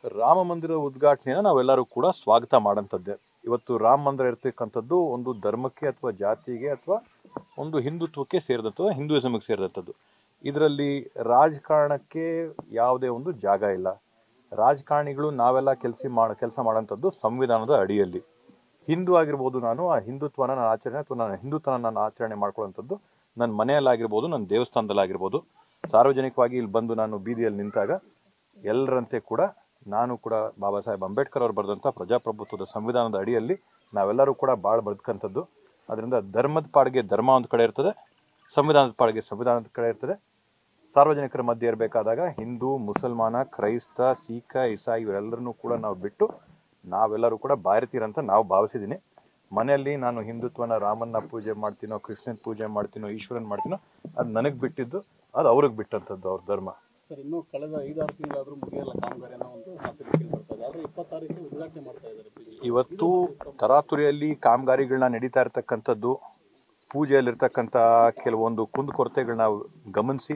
ರಾಮ ಮಂದಿರ ಉದ್ಘಾಟನೆಯನ್ನು ನಾವೆಲ್ಲರೂ ಕೂಡ ಸ್ವಾಗತ ಮಾಡೋಂಥದ್ದೇ. ಇವತ್ತು ರಾಮ ಮಂದಿರ ಇರ್ತಕ್ಕಂಥದ್ದು ಒಂದು ಧರ್ಮಕ್ಕೆ ಅಥವಾ ಜಾತಿಗೆ ಅಥವಾ ಒಂದು ಹಿಂದುತ್ವಕ್ಕೆ ಸೇರಿದಂಥದ್ದು, ಹಿಂದೂಯಿಸಮ್ಗೆ ಸೇರಿದಂಥದ್ದು. ಇದರಲ್ಲಿ ರಾಜಕಾರಣಕ್ಕೆ ಯಾವುದೇ ಒಂದು ಜಾಗ ಇಲ್ಲ. ರಾಜಕಾರಣಿಗಳು ನಾವೆಲ್ಲ ಕೆಲಸ ಮಾಡೋಂಥದ್ದು ಸಂವಿಧಾನದ ಅಡಿಯಲ್ಲಿ. ಹಿಂದೂ ಆಗಿರ್ಬೋದು, ನಾನು ಆ ಹಿಂದುತ್ವನ ನಾನು ಆಚರಣೆ ಅಥವಾ ನನ್ನ ಹಿಂದುತ್ವನ ನಾನು ಆಚರಣೆ ಮಾಡ್ಕೊಳ್ಳೋಂಥದ್ದು ನನ್ನ ಮನೆಯಲ್ಲಾಗಿರ್ಬೋದು, ನನ್ನ ದೇವಸ್ಥಾನದಲ್ಲಾಗಿರ್ಬೋದು. ಸಾರ್ವಜನಿಕವಾಗಿ ಇಲ್ಲಿ ಬಂದು ನಾನು ಬೀದಿಯಲ್ಲಿ ನಿಂತಾಗ ಎಲ್ಲರಂತೆ ಕೂಡ ನಾನು ಕೂಡ ಬಾಬಾ ಸಾಹೇಬ್ ಅಂಬೇಡ್ಕರ್ ಅವರು ಬರೆದಂಥ ಪ್ರಜಾಪ್ರಭುತ್ವದ ಸಂವಿಧಾನದ ಅಡಿಯಲ್ಲಿ ನಾವೆಲ್ಲರೂ ಕೂಡ ಭಾಳ ಬದುಕಂಥದ್ದು. ಅದರಿಂದ ಧರ್ಮದ ಪಾಡಿಗೆ ಧರ್ಮ ಒಂದು ಕಡೆ ಇರ್ತದೆ, ಸಂವಿಧಾನದ ಪಾಡಿಗೆ ಸಂವಿಧಾನದ ಕಡೆ ಇರ್ತದೆ. ಸಾರ್ವಜನಿಕರ ಮಧ್ಯೆ ಇರಬೇಕಾದಾಗ ಹಿಂದೂ, ಮುಸಲ್ಮಾನ, ಕ್ರೈಸ್ತ, ಸಿಖ, ಇಸಾಯಿ ಇವರೆಲ್ಲರನ್ನೂ ಕೂಡ ನಾವು ಬಿಟ್ಟು ನಾವೆಲ್ಲರೂ ಕೂಡ ಭಾರತೀಯರಂತ ನಾವು ಭಾವಿಸಿದ್ದೀನಿ. ಮನೆಯಲ್ಲಿ ನಾನು ಹಿಂದುತ್ವನ ರಾಮನ್ನ ಪೂಜೆ ಮಾಡ್ತೀನೋ, ಕೃಷ್ಣನ ಪೂಜೆ ಮಾಡ್ತೀನೋ, ಈಶ್ವರನ್ ಮಾಡ್ತೀನೋ, ಅದು ನನಗೆ ಬಿಟ್ಟಿದ್ದು, ಅದು ಅವ್ರಿಗೆ ಬಿಟ್ಟಂಥದ್ದು ಅವ್ರ ಧರ್ಮ. ಸರ್, ಇನ್ನೂ ಕಳೆದ 5-6 ತಿಂಗಳಾದರೂ ಮುಗಿಯಲ್ಲ ಕಾಮಗಾರಿ ಅನ್ನೋ ಒಂದು ಮಾತು ಬರ್ತದೆ. ಆದರೆ 26ಕ್ಕೆ ಉದ್ಘಾಟನೆ ಮಾಡ್ತಾ ಇದ್ದಾರೆ. ಇವತ್ತು ತರಾತುರಿಯಲ್ಲಿ ಕಾಮಗಾರಿಗಳನ್ನ ನಡೀತಾ ಇರ್ತಕ್ಕಂಥದ್ದು, ಪೂಜೆಯಲ್ಲಿರ್ತಕ್ಕಂಥ ಕೆಲವೊಂದು ಕುಂದುಕೊರತೆಗಳನ್ನ ಗಮನಿಸಿ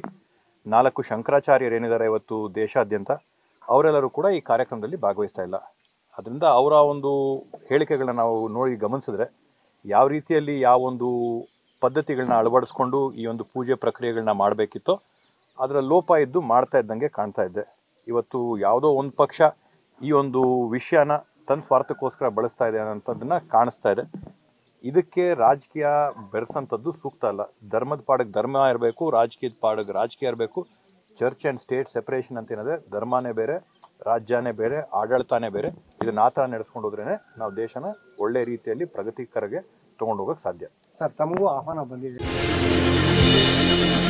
4 ಶಂಕರಾಚಾರ್ಯರೇನಿದ್ದಾರೆ ಇವತ್ತು ದೇಶಾದ್ಯಂತ, ಅವರೆಲ್ಲರೂ ಕೂಡ ಈ ಕಾರ್ಯಕ್ರಮದಲ್ಲಿ ಭಾಗವಹಿಸ್ತಾ ಇಲ್ಲ. ಅದರಿಂದ ಅವರ ಒಂದು ಹೇಳಿಕೆಗಳನ್ನ ನಾವು ನೋಡಿ ಗಮನಿಸಿದ್ರೆ ಯಾವ ರೀತಿಯಲ್ಲಿ ಯಾವೊಂದು ಪದ್ಧತಿಗಳನ್ನ ಅಳವಡಿಸ್ಕೊಂಡು ಈ ಒಂದು ಪೂಜೆ ಪ್ರಕ್ರಿಯೆಗಳನ್ನ ಮಾಡಬೇಕಿತ್ತೋ ಅದರ ಲೋಪ ಇದ್ದು ಮಾಡ್ತಾ ಇದ್ದಂಗೆ ಕಾಣ್ತಾ ಇದ್ದೆ. ಇವತ್ತು ಯಾವುದೋ ಒಂದು ಪಕ್ಷ ಈ ಒಂದು ವಿಷಯನ ತನ್ನ ಸ್ವಾರ್ಥಕ್ಕೋಸ್ಕರ ಬಳಸ್ತಾ ಇದೆ ಅನ್ನೋಂಥದ್ದನ್ನ ಕಾಣಿಸ್ತಾ ಇದೆ. ಇದಕ್ಕೆ ರಾಜಕೀಯ ಬೆರೆಸೋಂಥದ್ದು ಸೂಕ್ತ ಅಲ್ಲ. ಧರ್ಮದ ಪಾಡಿಗೆ ಧರ್ಮ ಇರಬೇಕು, ರಾಜಕೀಯದ ಪಾಡಿಗೆ ರಾಜಕೀಯ ಇರಬೇಕು. ಚರ್ಚ್ ಆ್ಯಂಡ್ ಸ್ಟೇಟ್ ಸೆಪರೇಷನ್ ಅಂತ ಏನಿದೆ, ಧರ್ಮನೇ ಬೇರೆ, ರಾಜ್ಯನೇ ಬೇರೆ, ಆಡಳಿತನೇ ಬೇರೆ. ಇದನ್ನ ಆ ಥರ ನಡೆಸ್ಕೊಂಡು ಹೋದ್ರೇ ನಾವು ದೇಶನ ಒಳ್ಳೆ ರೀತಿಯಲ್ಲಿ ಪ್ರಗತಿಕರಿಗೆ ತೊಗೊಂಡು ಹೋಗೋಕ್ಕೆ ಸಾಧ್ಯ. ಸರ್, ತಮಗೂ ಆಹ್ವಾನ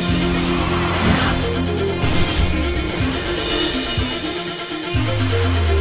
ಬಂದಿದೆ.